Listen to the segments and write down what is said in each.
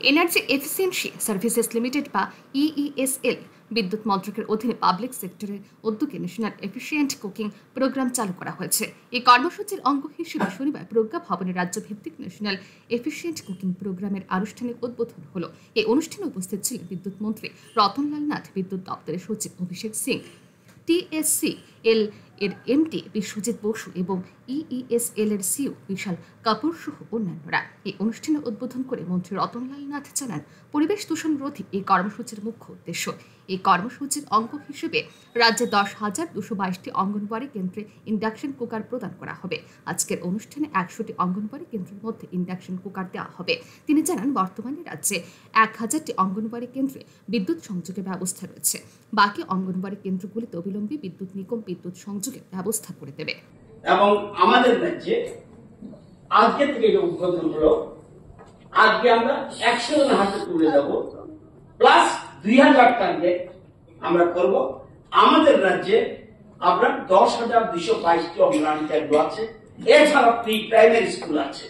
Energy efficiency services limited বা ইইএসএল বিদ্যুৎ মন্ত্রকের অধীনে পাবলিক সেক্টরের উদ্যোগে ন্যাশনাল এফিসিয়েন্ট কুকিং প্রোগ্রাম চালু করা হয়েছে। এই কর্মসূচির অঙ্গ হিসেবে শনিবার প্রজ্ঞা ভবনে রাজ্যভিত্তিক ন্যাশনাল এফিসিয়েন্ট কুকিং প্রোগ্রামের আনুষ্ঠানিক উদ্বোধন হলো। এই অনুষ্ঠানে উপস্থিত ছিলেন বিদ্যুৎ মন্ত্রী রতনলাল নাথ, বিদ্যুৎ দপ্তরের সচিব অভিষেক সিং, টিএসসিএল এর এমডি বিশ্বজিৎ বসু এবং ইইএসএল এর সিইও বিশাল কাপুর সহ অন্যান্যরা। এই অনুষ্ঠানে উদ্বোধন করে মন্ত্রী রতনলাল নাথ জানান, পরিবেশ দূষণ রোধই এই কর্মসূচির মুখ্য উদ্দেশ্য। এই কর্মসূচির অঙ্গ হিসেবে রাজ্যে 10,222টি অঙ্গনওয়াড়ি কেন্দ্রে ইন্ডাকশন কুকার প্রদান করা হবে। আজকের অনুষ্ঠানে 100টি অঙ্গনওয়াড়ি কেন্দ্রের মধ্যে ইন্ডাকশন কুকার দেওয়া হবে। তিনি জানান, বর্তমানে রাজ্যে 1000টি অঙ্গনওয়াড়ি কেন্দ্রে বিদ্যুৎ সংযোগের ব্যবস্থা রয়েছে। বাকি অঙ্গনওয়াড়ি কেন্দ্রগুলিতে অবিলম্বে বিদ্যুৎ নিগম বিদ্যুৎ সংযোগের ব্যবস্থা করে দেবে। এবং আমাদের রাজ্যে আজকে থেকে যে উদ্বোধন হলো, আজকে আমরা 100 জন হাতে তুলে দেব, প্লাস 2000 টার্গেট আমরা করব। আমাদের রাজ্যে আপনার 10,222টি অঙ্গনওয়াড়ি কেন্দ্র আছে, এছাড়া প্রি প্রাইমারি স্কুল আছে।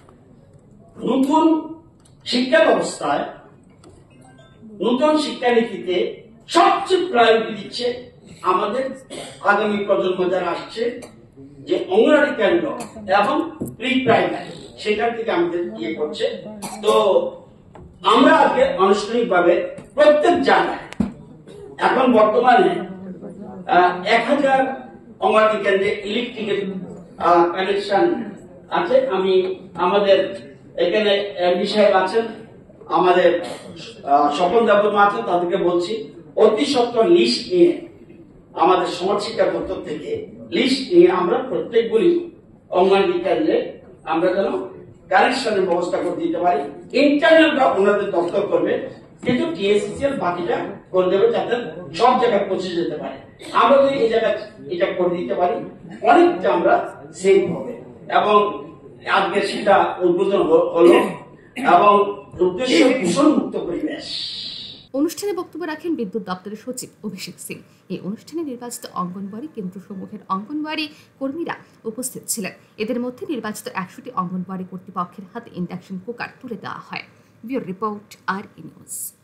নতুন শিক্ষা ব্যবস্থায়, নতুন শিক্ষানীতিতে সবচেয়ে প্রায়োরিটি দিচ্ছে আমাদের আগামী প্রজন্ম যারা আসছে, যে অঙ্গনওয়াড়ি কেন্দ্র এবং প্রি প্রাইমারি, সেখান থেকে আমাদের ইয়ে করছে। তো আমরা আজকে আনুষ্ঠানিকভাবে প্রত্যেক জায়গায় এখন বর্তমানে 1000 অঙ্গনওয়াড়ি কেন্দ্রে ইলেকট্রিকের কানেকশন আছে। আমি আমাদের এখানে এমডি সাহেব আছেন, আমাদের স্বপন দেববর্মা আছেন, তাদেরকে বলছি অতি সত্বর লিস্ট নিয়ে, আমাদের সমাজ শিক্ষা দপ্তর থেকে লিস্ট নিয়ে আমরা প্রত্যেকগুলি অঙ্গনওয়াড়ি কেন্দ্রে আমরা যেন কানেকশনের ব্যবস্থা করে দিতে পারি। ইন্টারনালটা ওনাদের দপ্তর করবে, কিন্তু টিএসসিএল বাকিটা করে দেবে, যাতে সব জায়গায় পৌঁছে যেতে পারে। আমরা যদি এই জায়গায় এটা করে দিতে পারি, অনেকটা আমরা সেভ হবে। এবং আজকে সেটা উদ্বোধন হলো এবং উদ্দেশ্য দূষণ মুক্ত পরিবেশ। অনুষ্ঠানে বক্তব্য রাখেন বিদ্যুৎ দপ্তরের সচিব অভিষেক সিং। এই অনুষ্ঠানে নির্বাচিত অঙ্গনওয়াড়ি কেন্দ্রসমূহের অঙ্গনওয়াড়ি কর্মীরা উপস্থিত ছিলেন। এদের মধ্যে নির্বাচিত 100টি অঙ্গনওয়াড়ি কর্তৃপক্ষের হাতে ইন্ডাকশন কুকার তুলে দেওয়া হয়। ব্যুরো রিপোর্ট, আর নিউজ।